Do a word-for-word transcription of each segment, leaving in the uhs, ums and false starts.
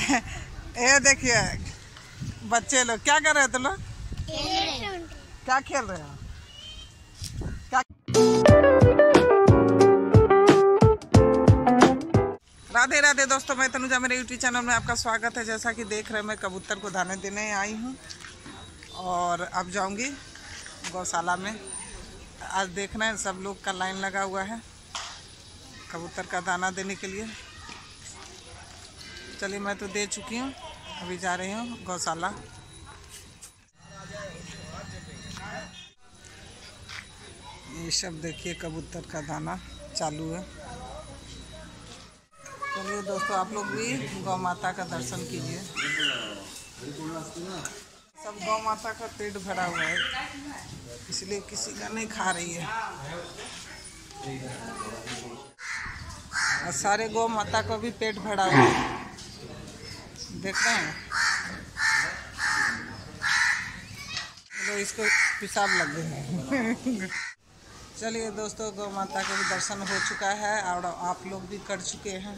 ये देखिए बच्चे लोग क्या कर रहे हैं तुम लोग? क्या खेल रहे हो? क्या? राधे राधे दोस्तों, मैं तनुजा, मेरे यूट्यूब चैनल में आपका स्वागत है। जैसा कि देख रहे हैं, मैं कबूतर को दाने देने आई हूँ और अब जाऊँगी गौशाला में। आज देखना है, सब लोग का लाइन लगा हुआ है कबूतर का दाना देने के लिए। चलिए, मैं तो दे चुकी हूँ, अभी जा रही हूँ गौशाला। ये सब देखिए कबूतर का दाना चालू है। चलिए दोस्तों, आप लोग भी गौ माता का दर्शन कीजिए। सब गौ माता का पेट भरा हुआ है, इसलिए किसी का नहीं खा रही है। और सारे गौ माता को भी पेट भरा हुआ है, देख रहे हैं। तो इसको पेशाब लग गए। चलिए दोस्तों, गौ माता का भी दर्शन हो चुका है और आप लोग भी कर चुके हैं।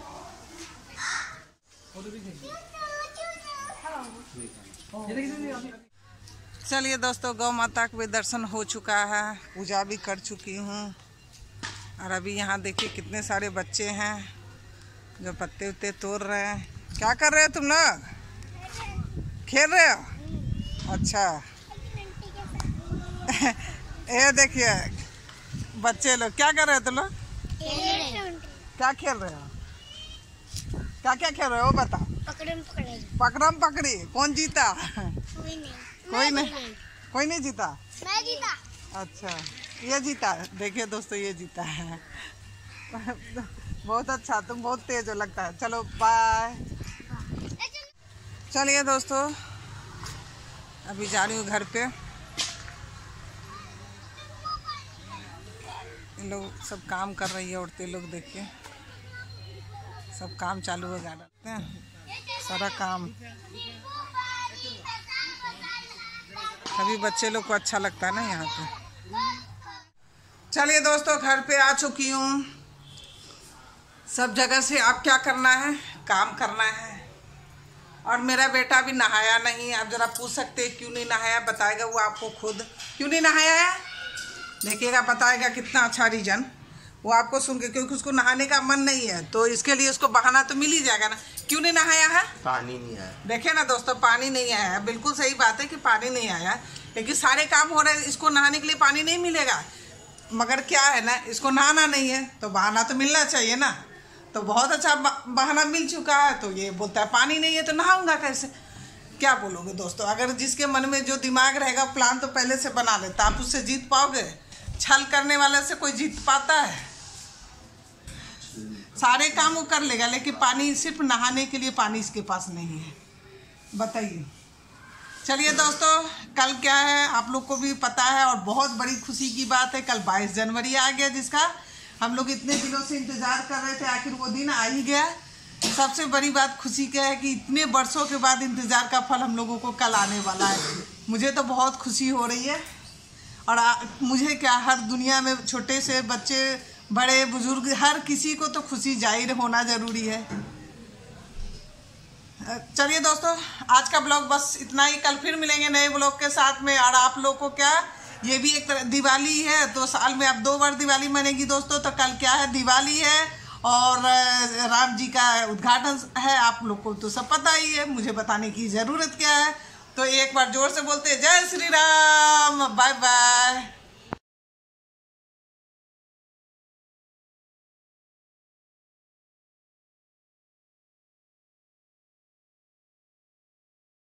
चलिए दोस्तों, गौ माता का भी दर्शन हो चुका है, पूजा भी कर चुकी हूँ। और अभी यहाँ देखिए कितने सारे बच्चे हैं जो पत्ते उत्ते तोड़ रहे हैं। क्या कर रहे हो तुम लोग? खेल रहे हो? अच्छा। ये देखिए बच्चे लोग क्या कर रहे हो तुम लोग? क्या खेल रहे हो? क्या क्या खेल रहे हो बता? पकड़म पकड़ी। पकड़म पकड़ी। कौन जीता? कोई नहीं। कोई नहीं, कोई नहीं जीता। मैं जीता। अच्छा, ये जीता। देखिए दोस्तों, ये जीता है। बहुत अच्छा, तुम बहुत तेज हो लगता है। चलो बाय। चलिए दोस्तों, अभी जा रही हूँ घर पे। इन लोग सब काम कर रही है, औरतें लोग देखिए सब काम चालू हो जाते हैं, सारा काम। सभी बच्चे लोग को अच्छा लगता है ना यहाँ पे। चलिए दोस्तों, घर पे आ चुकी हूँ। सब जगह से अब क्या करना है, काम करना है। और मेरा बेटा भी नहाया नहीं। आप जरा पूछ सकते हैं क्यों नहीं नहाया, बताएगा वो आपको खुद। क्यों नहीं नहाया है देखिएगा, बताएगा कितना अच्छा रीजन वो आपको सुन के। क्योंकि उसको नहाने का मन नहीं है, तो इसके लिए उसको बहाना तो मिल ही जाएगा ना। क्यों नहीं नहाया है? पानी नहीं आया। देखिए ना दोस्तों, पानी नहीं आया है। बिल्कुल सही बात है कि पानी नहीं आया, लेकिन सारे काम हो रहे हैं, इसको नहाने के लिए पानी नहीं मिलेगा। मगर क्या है ना, इसको नहाना नहीं है तो बहाना तो मिलना चाहिए ना। तो बहुत अच्छा बहाना मिल चुका है, तो ये बोलता है पानी नहीं है तो नहाऊंगा कैसे। क्या बोलोगे दोस्तों? अगर जिसके मन में जो दिमाग रहेगा, प्लान तो पहले से बना लेता, आप उससे जीत पाओगे? छल करने वाले से कोई जीत पाता है? सारे काम वो कर लेगा, लेकिन पानी, सिर्फ नहाने के लिए पानी इसके पास नहीं है। बताइए। चलिए दोस्तों, कल क्या है आप लोग को भी पता है, और बहुत बड़ी खुशी की बात है। कल बाईस जनवरी आ गया, जिसका हम लोग इतने दिनों से इंतजार कर रहे थे। आखिर वो दिन आ ही गया। सबसे बड़ी बात खुशी क्या है कि इतने वर्षों के बाद इंतजार का फल हम लोगों को कल आने वाला है। मुझे तो बहुत खुशी हो रही है। और आ, मुझे क्या, हर दुनिया में छोटे से बच्चे, बड़े बुजुर्ग, हर किसी को तो खुशी जाहिर होना ज़रूरी है। चलिए दोस्तों, आज का ब्लॉग बस इतना ही। कल फिर मिलेंगे नए ब्लॉग के साथ में। और आप लोग को क्या, ये भी एक तरह दिवाली है, तो साल में अब दो बार दिवाली मनेगी दोस्तों। तो कल क्या है, दिवाली है और राम जी का उद्घाटन है। आप लोग को तो सब पता ही है, मुझे बताने की ज़रूरत क्या है। तो एक बार जोर से बोलते हैं जय श्री राम। Bye bye.